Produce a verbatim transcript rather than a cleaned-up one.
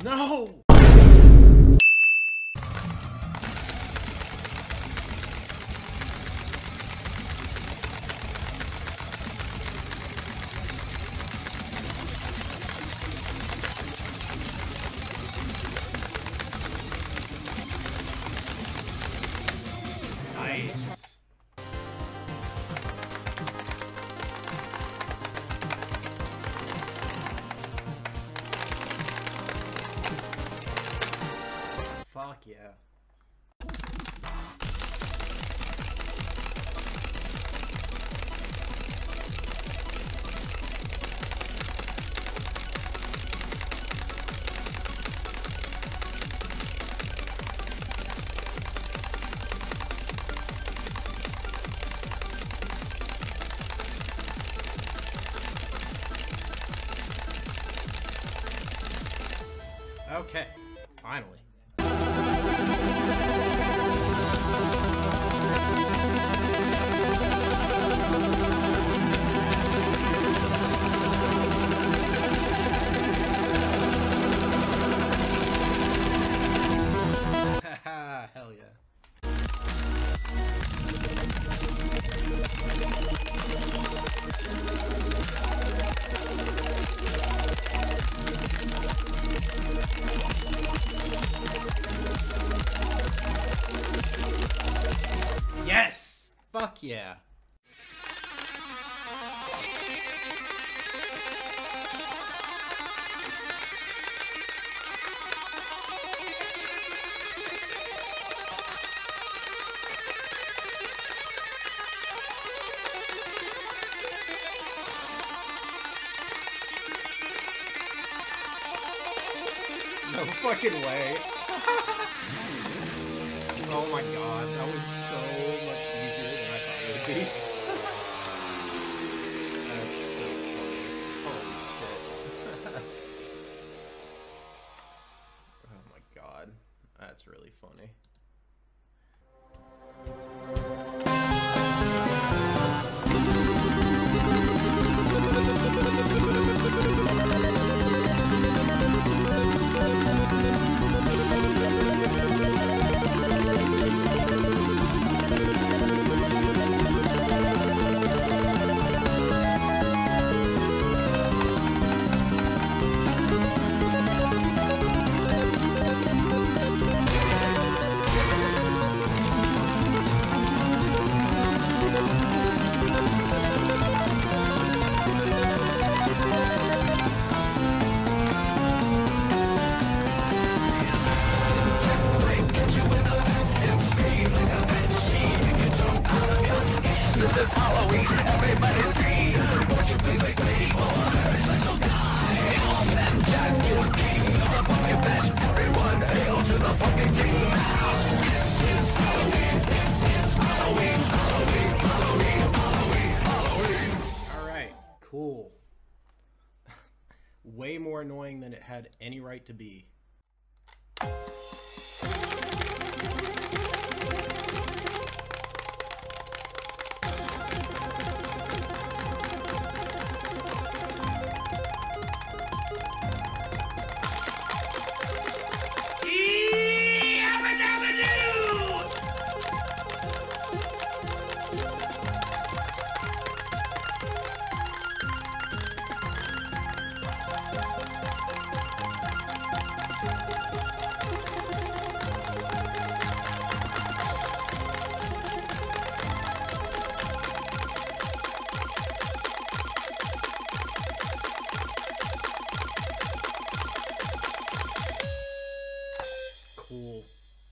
No! Nice. Fuck yeah. Okay, finally. Hell yeah. Yes! Fuck yeah. No fucking way. Oh my god, that was so much easier than I thought it would be. That's so funny. Holy shit. Oh my god, that's really funny. This is Halloween, everybody scream. Won't you please make way for a very special guy? All them Jack is king of the pumpkin patch. Everyone hail to the pumpkin king now. This is Halloween, this is Halloween, Halloween, Halloween, Halloween, Halloween. Alright, cool. Way more annoying than it had any right to be.